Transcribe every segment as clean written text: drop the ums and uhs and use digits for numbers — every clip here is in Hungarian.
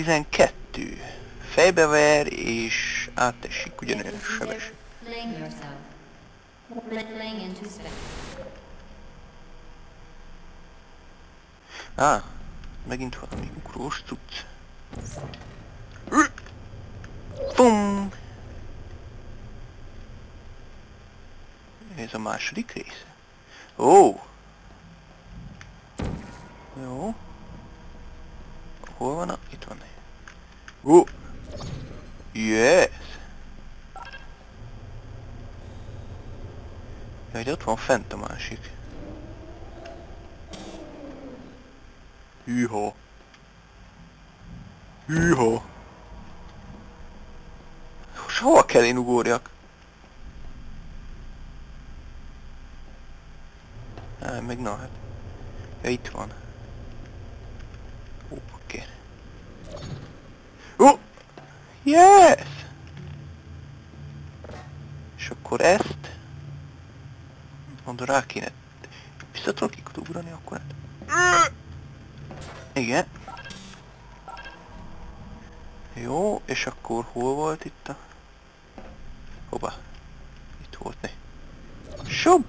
12. Fejbever és átesik ugyanolyan sebes. Megint valami ugrós cucc. Pum! Ez a második része. Ó! Jó. Hol van a... Itt van. Ó! Yes! Jaj, de ott van fent a másik. Hűha! Hűha! Most hova kell én ugorjak? Meg na hát. Ja, itt van. Ó, oké. Ó! Yes! És akkor ezt... Mondom, rá kéne... Vissza tudok itt ugrani akkor hát? Igen. Jó, és akkor hol volt itt a... Hova? Itt volt ne. Sopp!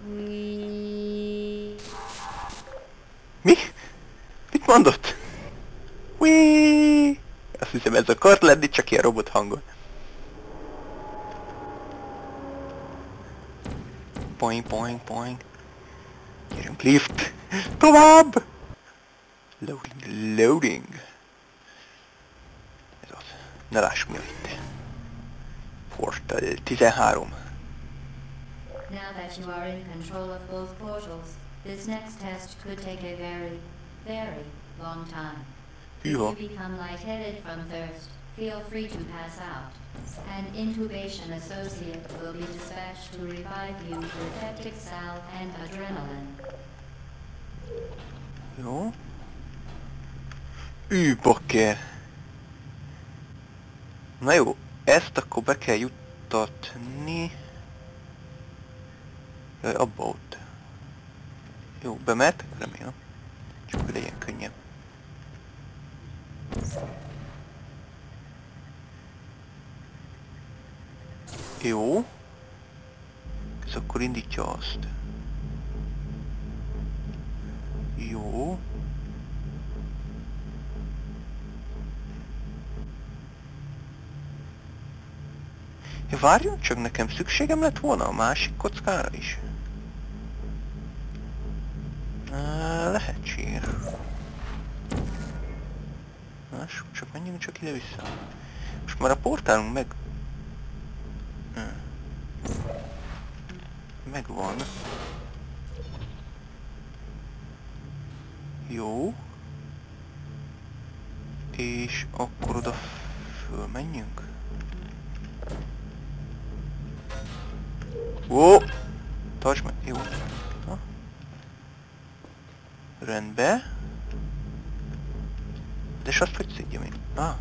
Mi? Mit mondott? Wee! Azt hiszem ez akart lenni, csak ilyen robot hangon. Poing, poing, poing. Gyerünk lift! Tovább! Loading, loading. Ez az. Ne lássuk mi itt. Portal 13. Now that you are in control of both portals, this next test could take a very, very long time. If you become lightheaded from thirst, feel free to pass out. An intubation associate will be dispatched to revive you with peptic salve and adrenaline. Jó. Bakker. Na jó, ezt akkor be kell juttatni. Jaj, abba ott. Jó, bemehet? Remélem. Csak hogy legyen könnyebb. Jó. Ez akkor indítja azt. Jó. Ja, várjon csak, nekem szükségem lett volna a másik kockára is. Lehetséges. Csak menjünk csak ide-vissza. Most már a portálunk megvan. Jó. És akkor oda fölmenjünk. Ó! Tartsd meg! Jó. Na. Rendben. De s azt hogy szedjem én?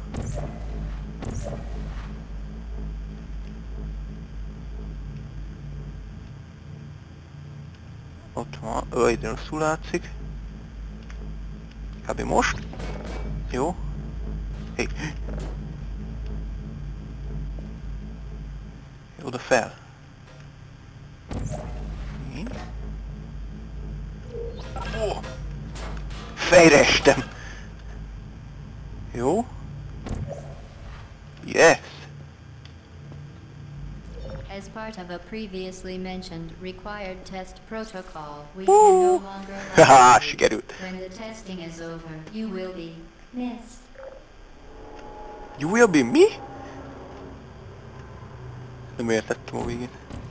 Ott van. Ide rosszul látszik. Kb. Most. Jó. Hé. Oda fel. Ó! Fejre estem! Jó. Yes! As part of a previously mentioned required test protocol, we can no longer Haha, sikerült. When the testing is over, you will be missed. You will be me? Nem értettem a végén.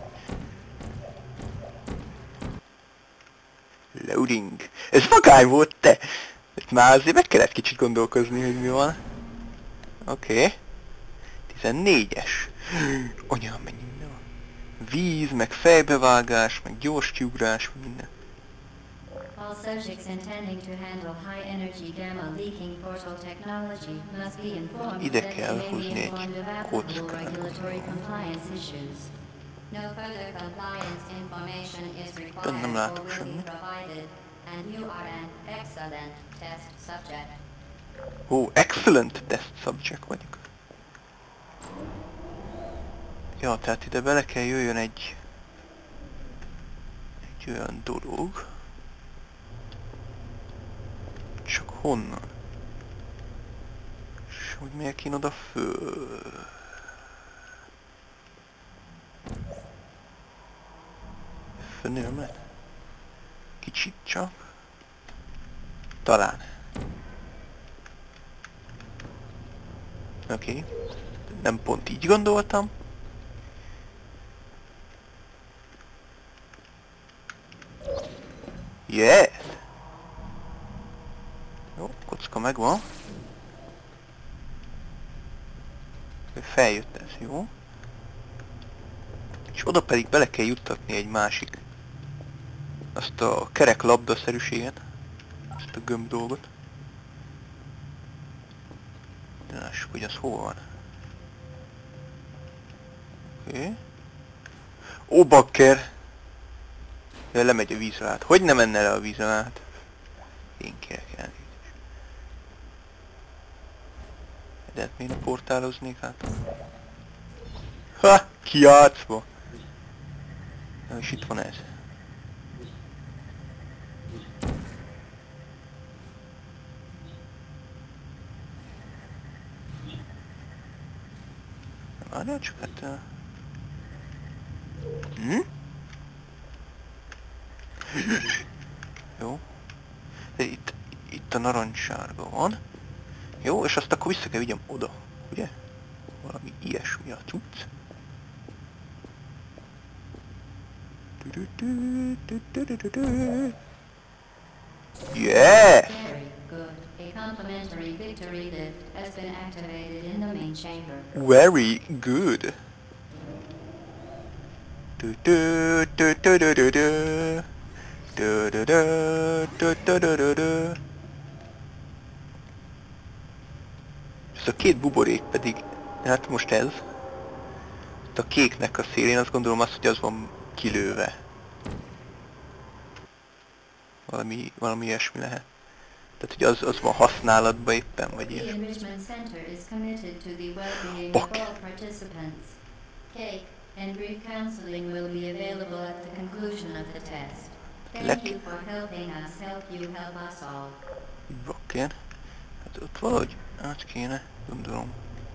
Loading. Ez vagány volt, te! Ezt már azért meg kellett kicsit gondolkozni, hogy mi van. Oké. 14-es. Anyám, mennyi minden van. Víz, meg fejbevágás, meg gyors kiugrás, meg minden. All subjects intending to handle high energy gamma leaking portal technology must be informed Ide that kell they may hozni be egy informed of applicable kockát. regulatory compliance issues. No further compliance information is required Nem or látok will be semmit. provided, and you are an excellent test subject. Ó, excellent test subject vagyok. Ja, tehát ide bele kell jöjjön egy olyan dolog. Csak honnan? És hogy miért kéne oda föl? Fönni nem lehet? Kicsit csak. Talán. Oké. Nem pont így gondoltam. Yes! Jó, kocka megvan. Feljött ez, jó? És oda pedig bele kell juttatni egy másik. Azt a kerek labdaszerűséget. Ezt a gömb dolgot. De lássuk, hogy az hol van. Oké. Ó, bakker! Ja, lemegy a vízre át. Hogy nem menne le a vízre át? Én kérek elnézést. De hát miért portáloznék át? Ha! Kijátszva! Na és itt van ez. Várjál csak hát... Jó. De itt a narancssárga van. Jó, és azt akkor vissza kell vigyem oda, ugye? Valami ilyesmi a cucc. Yes! Very good. A complimentary victory lift has been activated in the main chamber. Very good. Ez a két buborék pedig, hát most ez. A kéknek a szélén azt gondolom azt, hogy az van kilőve. Valami ilyesmi lehet. Tehát, hogy az van használatban éppen, vagy The ilyesmi. Enrichment Center is committed to the well-being Fuck. of all participants. Cake and brief counseling will be available at the conclusion of the test. Thank you for helping us help you help us all. Bakker. Hát ott valahogy át kéne, gondolom.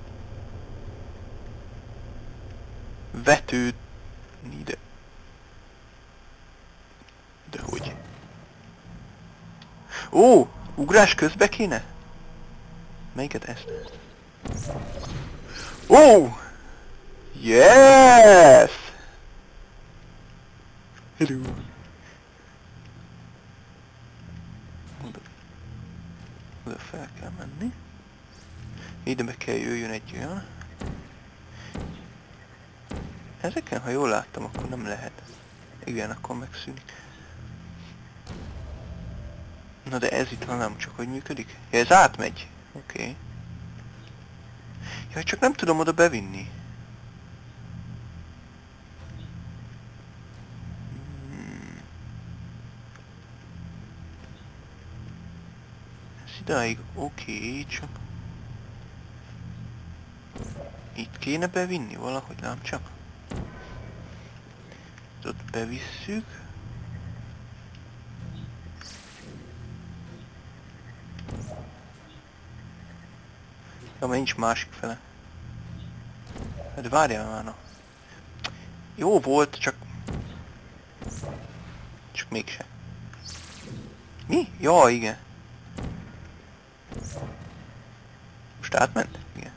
Vetődni ide. De hogy? Ó! Ugrás közbe kéne? Melyiket ezt? Ó! Yes! Hello! Oda fel kell menni. Ide be kell jöjjön egy olyan. Ezeken, ha jól láttam, akkor nem lehet. Igen, akkor megszűnik. Na de ez itt nem csak hogy működik? Ja, ez átmegy. Oké. Ja, csak nem tudom oda bevinni. Ez idáig oké, csak... Itt kéne bevinni valahogy, nem csak. Ott bevisszük. Ja, mert nincs másik fele. De várjál már, na. Jó volt, csak mégse. Mi? Ja, igen. Most átment? Igen.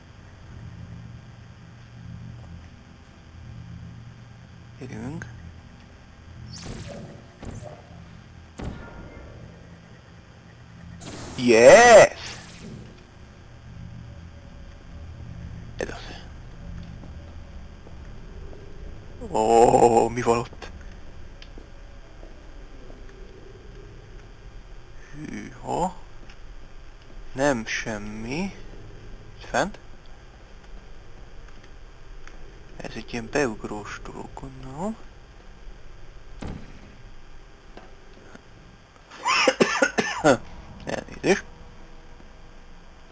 Gyerünk. Yes! Ez az. Ó, mi van ott? Hűha. Nem semmi. Fent? Ez egy ilyen beugrós dolog, gondolom. Elnézést.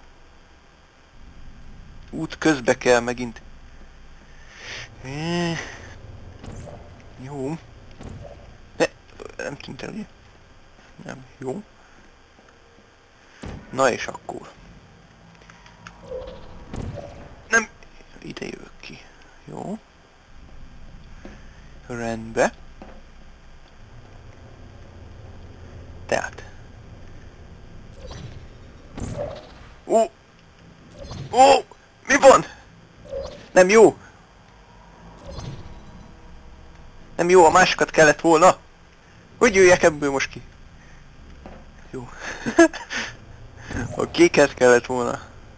közbe kell megint. Jó. Nem tűnt el, ugye? Nem, jó. Na és akkor. Nem, ide jövök ki. Jó. Rendbe. Tehát. Ó! Ó! Mi van? Nem jó! Nem jó, a másikat kellett volna. Hogy jöjjek ebből most ki? Jó. A kéket kellett volna.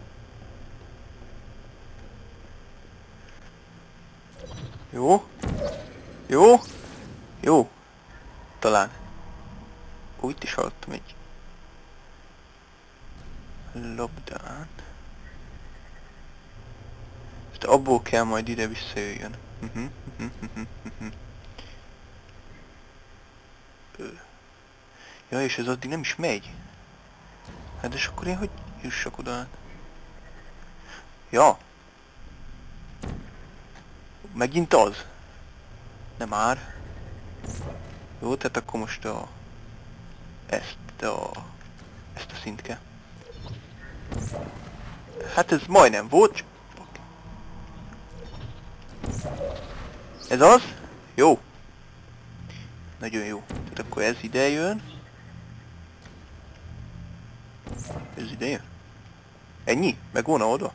Jó. Jó. Jó. Talán. Ó, itt is hallottam egy labdán. Ezt abból kell majd ide visszajöjjön. Ja, és ez addig nem is megy. Hát és akkor én hogy jussak oda? Ja. Megint az? Nem már. Jó, tehát akkor most ezt a szint kell. Hát ez majdnem volt. Ez az? Jó. Nagyon jó. Tehát akkor ez ide jön. Ez ide jön. Ennyi? Meg volna oda?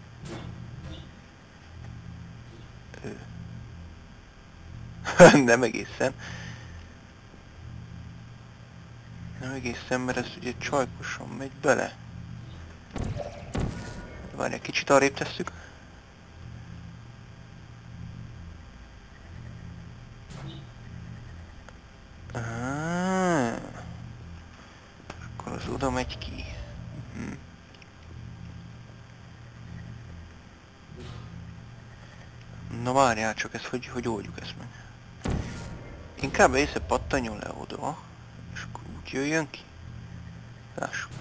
Nem egészen. Nem egészen, mert ez ugye csajkosan megy bele. Várj, egy kicsit arrébb tesszük. Akkor az oda megy ki. Na várjál csak, ezt hogy oldjuk ezt meg. Inkább észre pattanjon le oda, és akkor úgy jöjjön ki. Lássuk.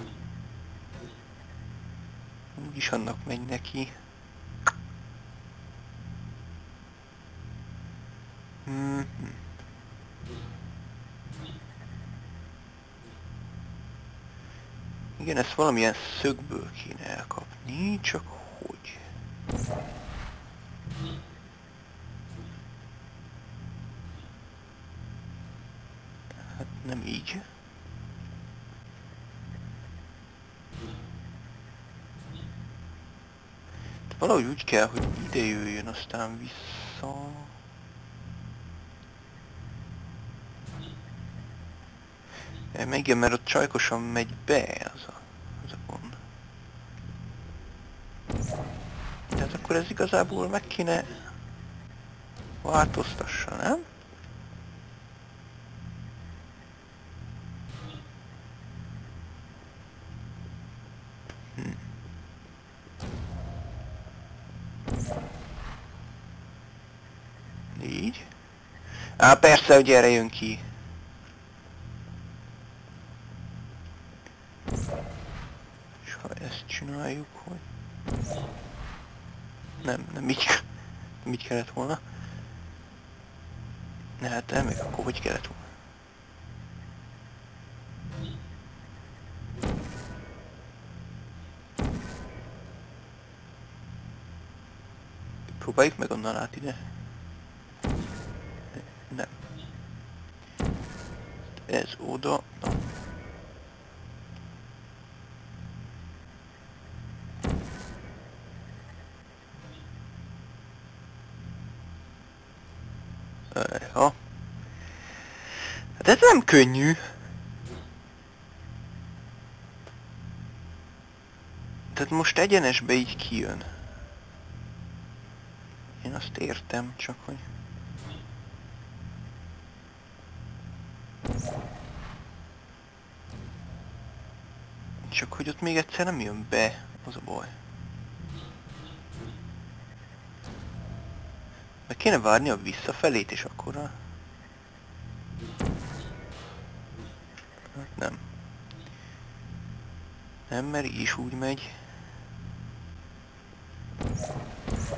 Úgyis annak megy neki. Igen, ezt valamilyen szögből kéne elkapni, csak hogy? Hát nem így. De valahogy úgy kell, hogy ide jöjjön, aztán vissza. Igen, mert ott csajkosan megy be az a gond. Tehát akkor ez igazából meg kéne változtassa, nem? Így. Á, persze, hogy erre jön ki. És ha ezt csináljuk, hogy... Nem így kellett volna. Ne, hát nem, még akkor hogy kellett volna? Próbáljuk meg onnan át ide. Nem. Ez oda. Na. Ja. Hát ez nem könnyű. Tehát most egyenesbe így kijön. Én azt értem, csak hogy... Csak hogy ott még egyszer nem jön be, az a baj. Meg kéne várni a visszafelét is akkora. Nem. Nem, mert így is úgy megy.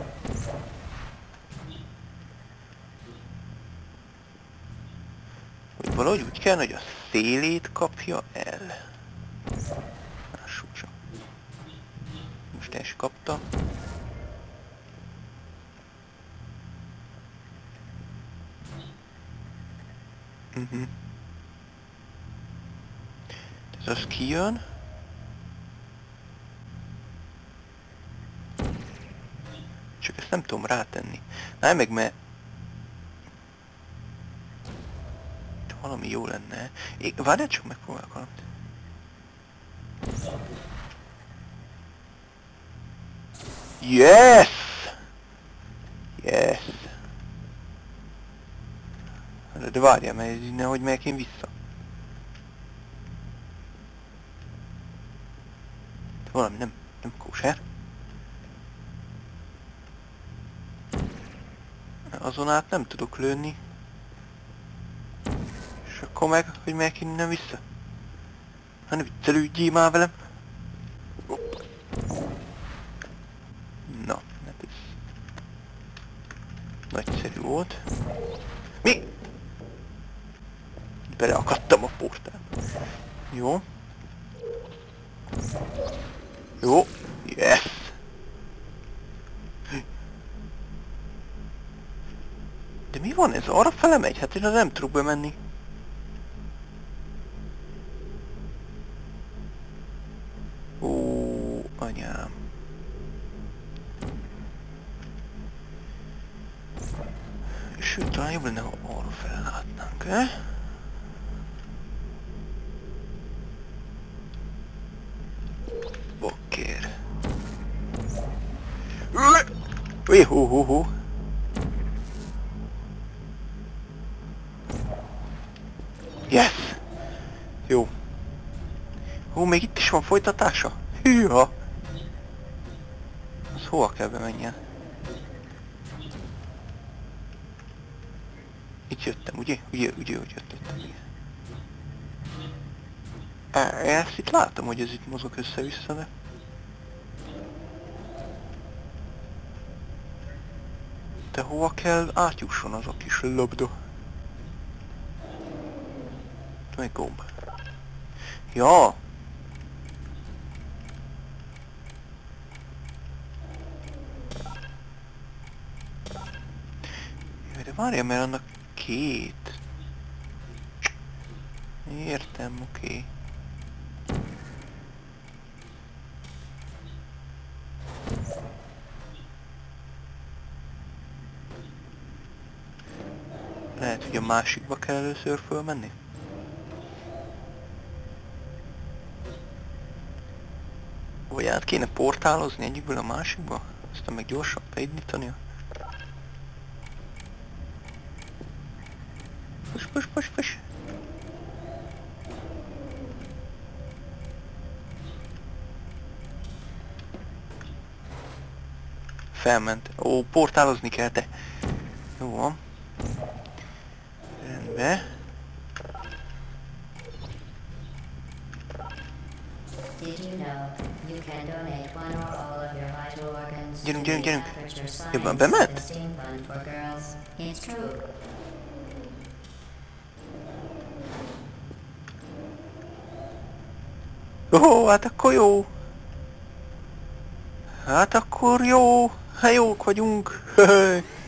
Hogy valahogy úgy kell, hogy a szélét kapja el. Lássuk csak. Most el is kapta. Tehát az kijön. Csak ezt nem tudom rátenni. Na, meg mert... valami jó lenne. Várjál csak, megpróbálok valamit. Yes! Yes! De várjál, mert nehogy megyek én vissza. De valami nem kóser. Azon át nem tudok lőni. És akkor meg, hogy megyek innen vissza. Hát ne viccelődjél már velem. Na, hát ez... nagyszerű volt. Mi? Beleakadtam a portálba. Jó. Jó. Yes! De mi van ez? Arra fele megy? Hát én nem tudok bemenni. Ó, anyám. Sőt, talán jobb lenne, ha arra fele látnánk, Bokér. Hú. Yes! Jó. Ó, még itt is van folytatása? Hűha! Az hova kell bemenjen? Itt jöttem, ugye? Ugye jöttem, igen. Én ezt itt látom, hogy ez itt mozog össze-vissza, de... De hova kell átjusson az a kis labda? Meg gomb. Ja! Jaj, de várjál, mert annak két. Értem, oké. Lehet, hogy a másikba kell először fölmenni? Vagy át kéne portálozni egyikből a másikba? Aztán meg gyorsan beindítani. Push. Felment. Ó, portálozni kell, te. Jó van. Rendben. Gyerünk. Jobban bement? Ó, hát akkor jó. Hát jók vagyunk.